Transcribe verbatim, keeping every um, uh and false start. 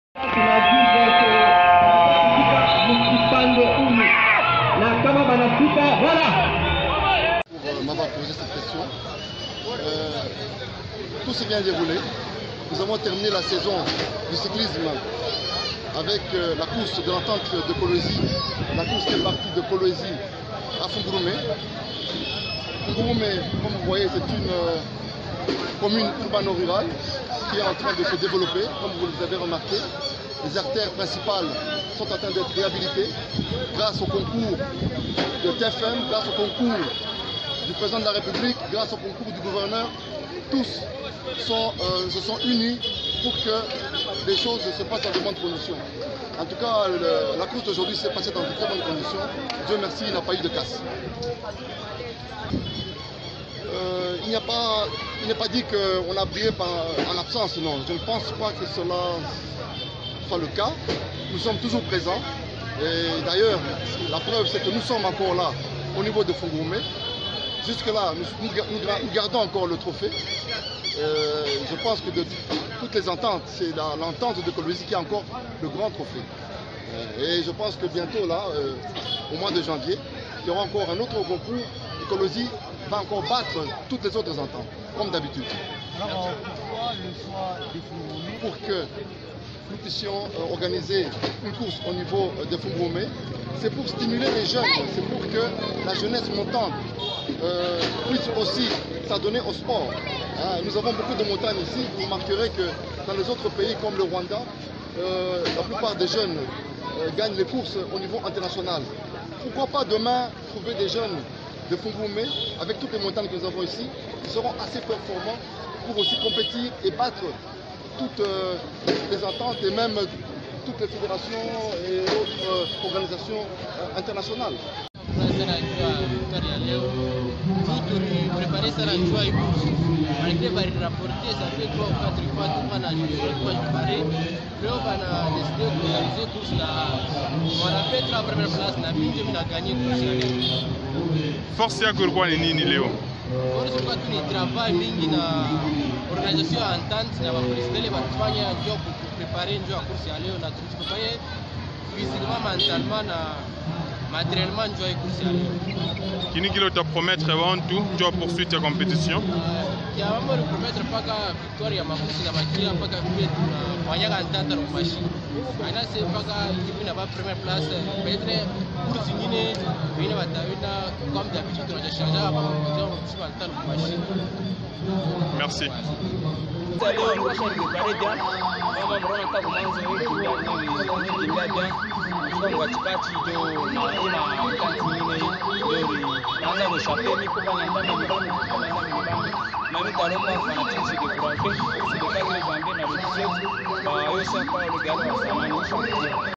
Pour m'avoir posé cette question. Euh, tout s'est bien déroulé. Nous avons terminé la saison du cyclisme avec euh, la course de l'entente de Kolwezi, la course qui est partie de Kolwezi à Fungurume. Fungurume, comme vous voyez, c'est une euh, commune urbano-rurale qui est en train de se développer, comme vous l'avez remarqué. Les artères principales sont en train d'être réhabilitées grâce au concours de T F M, grâce au concours du président de la République, grâce au concours du gouverneur. Tous sont, euh, se sont unis pour que les choses se passent dans de bonnes conditions. En tout cas, le, la course d'aujourd'hui s'est passée dans de très bonnes conditions. Dieu merci, il n'a pas eu de casse. Euh, il n'y a pas, il n'est pas dit qu'on a brillé par, en absence, non. Je ne pense pas que cela soit le cas. Nous sommes toujours présents. Et d'ailleurs, la preuve, c'est que nous sommes encore là, au niveau de Fungurume. Jusque-là, nous, nous, nous gardons encore le trophée. Euh, je pense que de toutes les ententes, c'est l'entente de Kolwezi qui a encore le grand trophée. Euh, et je pense que bientôt, là, euh, au mois de janvier, il y aura encore un autre concours. Et Kolwezi va encore battre toutes les autres ententes, comme d'habitude. Alors, pourquoi le choix de Fungurume? Pour que nous puissions euh, organiser une course au niveau euh, de Fungurume. C'est pour stimuler les jeunes, c'est pour que la jeunesse montante euh, puisse aussi s'adonner au sport. Hein, nous avons beaucoup de montagnes ici. Vous remarquerez que dans les autres pays comme le Rwanda, euh, la plupart des jeunes euh, gagnent les courses au niveau international. Pourquoi pas demain trouver des jeunes de Fungurume, avec toutes les montagnes que nous avons ici, qui seront assez performants pour aussi compétir et battre toutes euh, les ententes et même toutes les fédérations et autres euh, organisations euh, internationales. Force yako ilikuwa ni nini leo? Force ilikuwa tu ni travail mingi na organisation ya entente na wapresidele batufanya ndio kuprepare ndio ya course ya leo na tuliprepare physiquement, mentalement na matériellement ndio ya course ya leo. Kini kilo ta promettre avant tout ndio poursuite ya compétition? Kia mambo ni promettre paka victoire ya makusi na bakia paka vile tunafanya entente na machine. Aina c'est paka équipe na ba première place peut-être course nyingine wengine watawina comme d'habitude tunajishangaa hapa kwa kuchukua entente na machine. Merci. Leo nilikuwa nimepare bien kama mnaona kama mwanzo wetu ndio ndio bien kwa katikati ndio na ina kanti nyingine ndio naanza kushapeni kwa ngamba ni mbona kama ngamba ni mbona na mimi taroma fanatique de courage c'est le cas de Zambie na le dix-sept ba yosa kwa le galo wa samani.